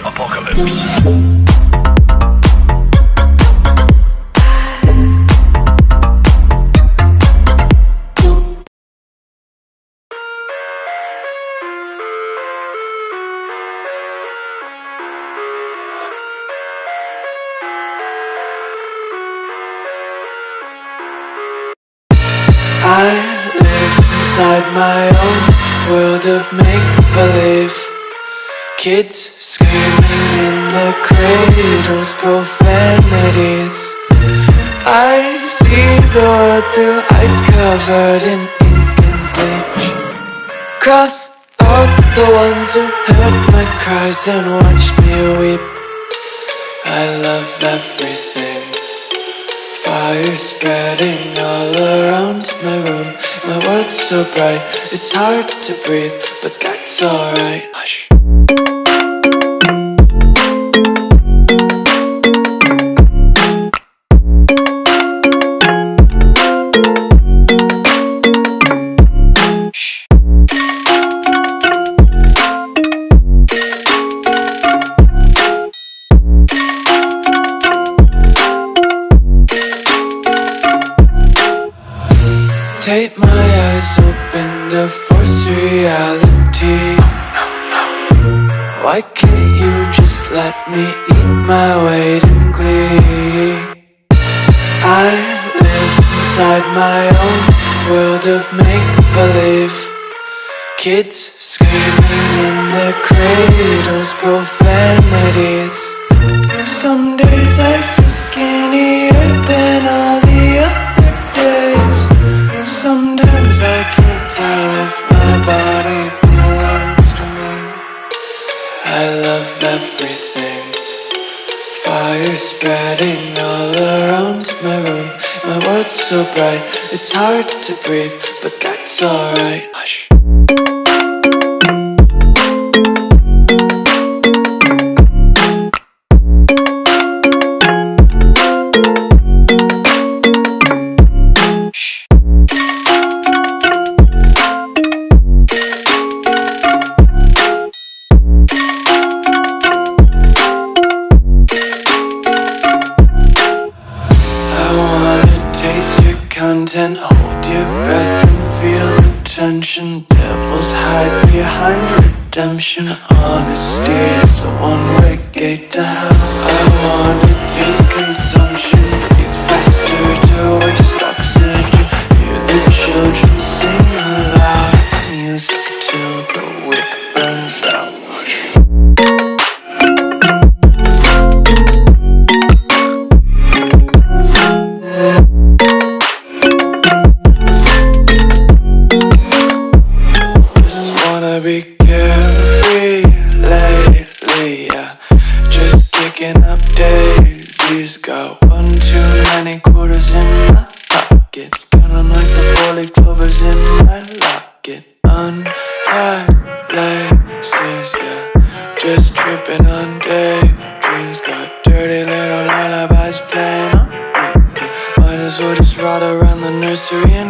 apocalypse. I live inside my own world of make-believe. Kids screaming in the cradles, profanities. I see the world through eyes covered in ink and bleach. Cross out the ones who heard my cries and watched me weep. I love everything. Fire spreading all around my room. My world's so bright, it's hard to breathe, but that's alright. Hush. Take my eyes open to force reality. Why can't you just let me eat my weight in glee? I live inside my own world of make-believe. Kids screaming in their cradles, profanities. Some days I feel skinnier than all the other days. Sometimes I can't tell if my body belongs to me. I love everything. Fire spreading all around my room. My world's so bright, it's hard to breathe, but that's alright. Hush. Content, hold your breath and feel the tension. Devils hide behind redemption. Honesty is a one-way gate to hell. I wanna taste consumption, breathe faster to waste oxygen. Hear the children sing aloud. It's music till the wick burns out. Be carefree lately, yeah. Just picking up daisies. Got one too many quarters in my pockets. Counting like the four-leaf clovers in my locket. Untied laces, yeah. Just tripping on daydreams. Got dirty little lullabies playing on repeat. Might as well just ride around the nursery